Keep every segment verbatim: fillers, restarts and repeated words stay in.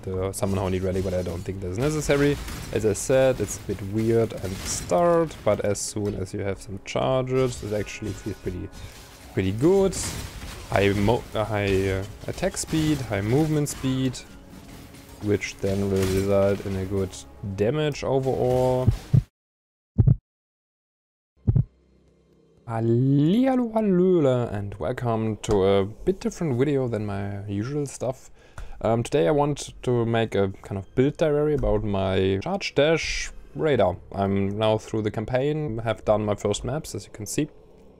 the Summon Honey Relic, but I don't think that's necessary. As I said, it's a bit weird at the start, but as soon as you have some charges, it actually feels pretty, pretty good. High, mo uh, high uh, attack speed, high movement speed, which then will result in a good damage overall. Hallihallo, hallöle, and welcome to a bit different video than my usual stuff. Um, today I want to make a kind of build diary about my Charge Dash radar. I'm now through the campaign, have done my first maps, as you can see.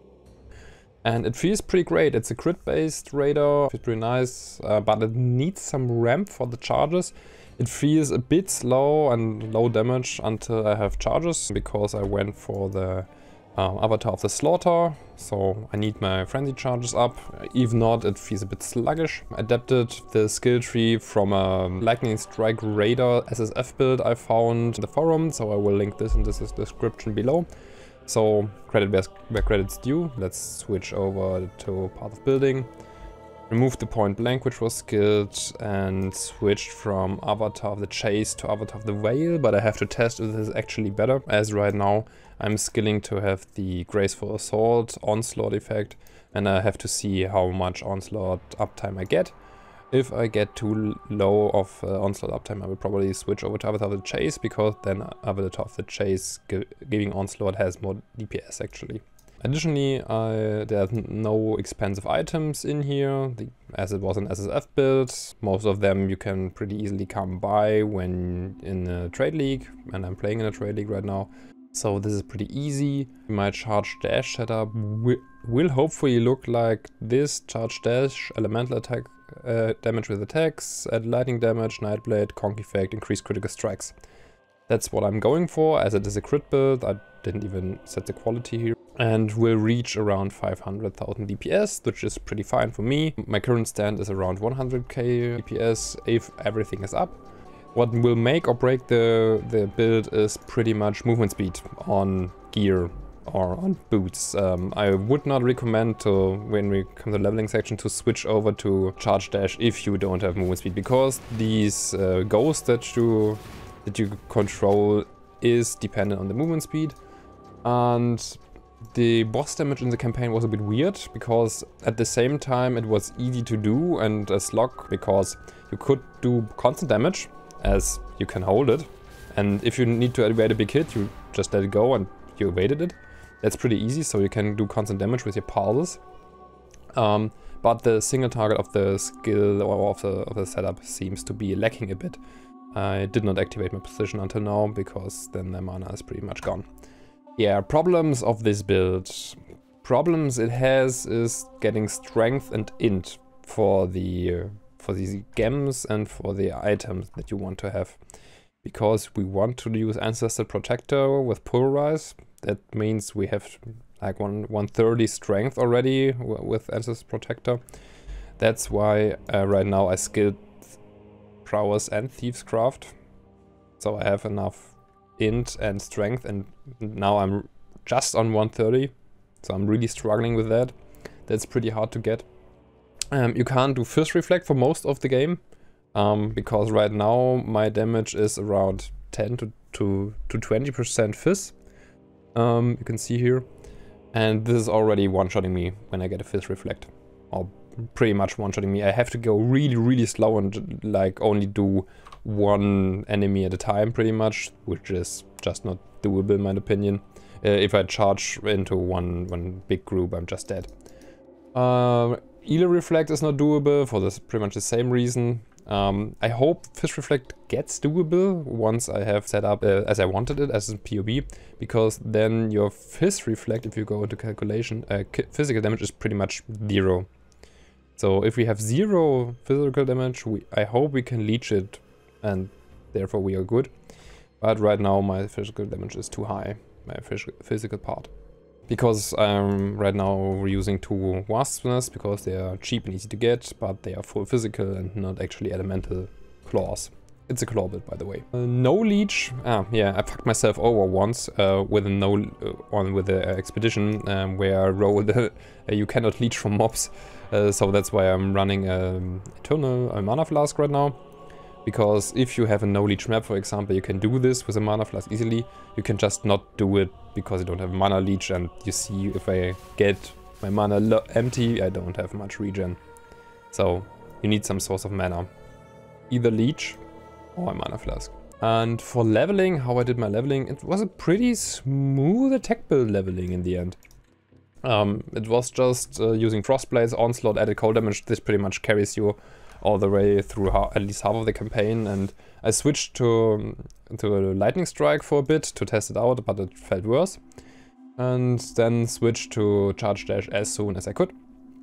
And it feels pretty great. It's a crit-based radar, it's pretty nice, uh, but it needs some ramp for the charges. It feels a bit slow and low damage until I have charges, because I went for the um, Avatar of the Slaughter, so I need my frenzy charges up. If not, it feels a bit sluggish. I adapted the skill tree from a Lightning Strike Radar S S F build I found in the forum, so I will link this in the description below. So, credit where credit's due. Let's switch over to Path of Building. Remove the point blank, which was skilled, and switched from Avatar of the Chase to Avatar of the Veil, but I have to test if this is actually better, as right now I'm skilling to have the Graceful Assault Onslaught effect, and I have to see how much Onslaught uptime I get. If I get too low of uh, Onslaught uptime, I will probably switch over to Avatar of the Chase, because then Avatar of the Chase gi giving Onslaught has more D P S actually. Additionally, uh, there's no expensive items in here, the, as it was an S S F build. Most of them you can pretty easily come by when in a trade league, and I'm playing in a trade league right now. So this is pretty easy. My Charge Dash setup wi will hopefully look like this: Charge Dash, Elemental Attack, uh, damage with attacks, add lightning damage, Nightblade, Conk Effect, increase critical strikes. That's what I'm going for, as it is a crit build. I didn't even set the quality here. And will reach around five hundred thousand D P S, which is pretty fine for me. My current stand is around one hundred K D P S if everything is up. What will make or break the, the build is pretty much movement speed on gear or on boots. Um, I would not recommend to, when we come to the leveling section, to switch over to Charge Dash if you don't have movement speed, because these uh, ghosts that you, that you control is dependent on the movement speed. And the boss damage in the campaign was a bit weird, because at the same time it was easy to do and a slog, because you could do constant damage as you can hold it, and if you need to evade a big hit, you just let it go and you evaded it. That's pretty easy, so you can do constant damage with your pulses. Um, but the single target of the skill or of the, of the setup seems to be lacking a bit. I did not activate my position until now, because then the mana is pretty much gone. Yeah, problems of this build. Problems it has is getting strength and int for the uh, for these gems and for the items that you want to have. Because we want to use Ancestor Protector with Pulverize. That means we have like one, one thirty strength already with Ancestor Protector. That's why uh, right now I skilled Prowess and Thieves Craft. So I have enough int and strength, and now I'm just on one thirty, so I'm really struggling with that. That's pretty hard to get. Um, you can't do Fizz Reflect for most of the game, um, because right now my damage is around ten to twenty percent Fizz. Um, you can see here, and this is already one-shotting me when I get a Fizz Reflect, or pretty much one-shotting me. I have to go really really slow and like only do one enemy at a time pretty much, which is just not doable in my opinion. Uh, if I charge into one, one big group, I'm just dead. Uh, Elo Reflect is not doable for this pretty much the same reason. Um, I hope Fizz Reflect gets doable once I have set up uh, as I wanted it, as a P O B, because then your Fizz Reflect, if you go into calculation, uh, physical damage is pretty much zero. So if we have zero physical damage, we, I hope we can leech it, and therefore we are good. But right now my physical damage is too high, my physical part. Because I'm right now using two Wasp Nests, because they are cheap and easy to get, but they are full physical and not actually elemental claws. It's a claw build, by the way. Uh, no leech. Ah, yeah, I fucked myself over once uh, with a no uh, on with the uh, expedition um, where I rolled. Uh, you cannot leech from mobs, uh, so that's why I'm running um, Eternal uh, Mana Flask right now. Because if you have a no leech map, for example, you can do this with a mana flask easily. You can just not do it because you don't have mana leech, and you see if I get my mana lo empty, I don't have much regen. So you need some source of mana. Either leech or a mana flask. And for leveling, how I did my leveling, it was a pretty smooth attack build leveling in the end. Um, it was just uh, using Frostblades, Onslaught, added cold damage. This pretty much carries you all the way through at least half of the campaign, and I switched to, to Lightning Strike for a bit to test it out, but it felt worse. And then switched to Charge Dash as soon as I could.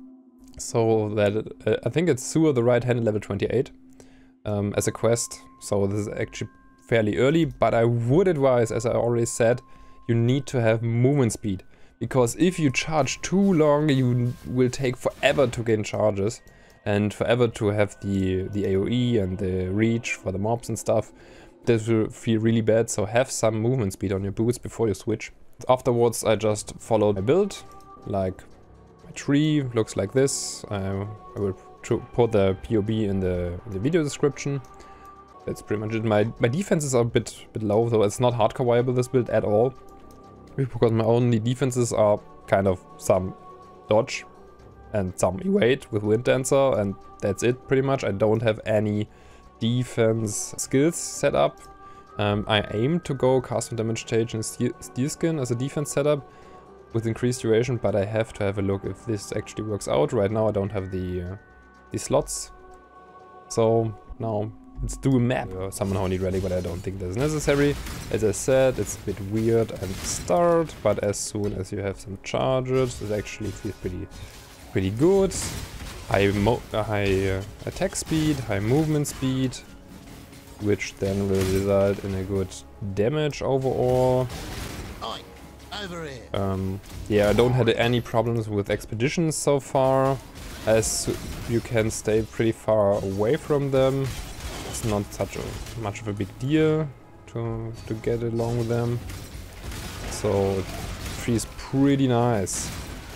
So that, uh, I think it's Sewer the Right Hand level twenty-eight um, as a quest, so this is actually fairly early, but I would advise, as I already said, you need to have movement speed. Because if you charge too long, you will take forever to gain charges. And forever to have the, the AoE and the reach for the mobs and stuff. This will feel really bad, so have some movement speed on your boots before you switch. Afterwards I just followed my build, like my tree looks like this. Uh, I will put the P O B in the, the video description. That's pretty much it. My, my defenses are a bit, bit low, so it's not hardcore viable this build at all. Because my only defenses are kind of some dodge and some evade with Wind Dancer, and that's it pretty much. I don't have any defense skills set up. Um, I aim to go cast damage change and Steel Skin as a defense setup with increased duration, but I have to have a look if this actually works out. Right now I don't have the, uh, the slots. So now let's do a map. Uh, summon Horny Relic, but I don't think that's necessary. As I said, it's a bit weird and start, but as soon as you have some charges, it actually feels pretty pretty good. High, mo uh, high uh, attack speed, high movement speed, which then will result in a good damage overall. Oi, over here. Um, yeah, I don't have any problems with expeditions so far, as you can stay pretty far away from them. It's not such a much of a big deal to to get along with them, so it feels pretty nice.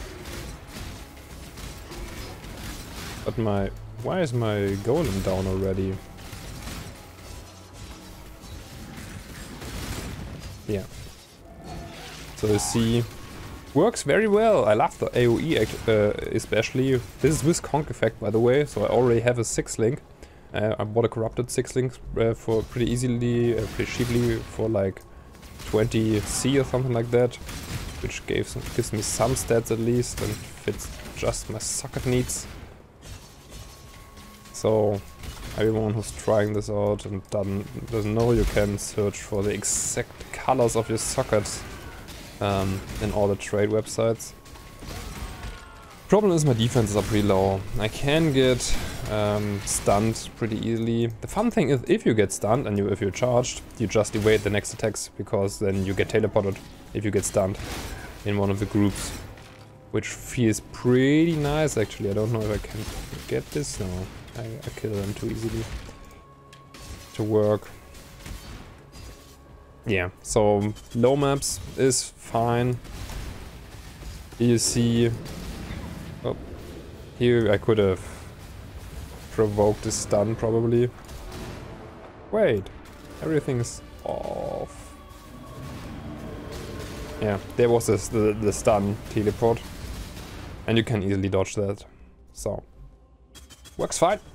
But my... why is my golem down already? Yeah. So you see, works very well. I love the AoE uh, especially. This is with Conk effect, by the way, so I already have a six link. Uh, I bought a corrupted six link uh, for pretty easily, uh, pretty cheaply for like twenty C or something like that, which gives gives me some stats at least and fits just my socket needs. So everyone who's trying this out and done, doesn't know, you can search for the exact colors of your sockets um, in all the trade websites. Problem is my defenses are pretty low. I can get um, stunned pretty easily. The fun thing is, if you get stunned and you if you're charged, you just evade the next attacks, because then you get teleported if you get stunned in one of the groups. Which feels pretty nice actually. I don't know if I can get this. No, I, I kill them too easily to work. Yeah, so low maps is fine. You see, oh, here I could have provoked a stun probably. Wait, everything's off. Yeah, there was this, the, the stun teleport. And you can easily dodge that. So, works fine.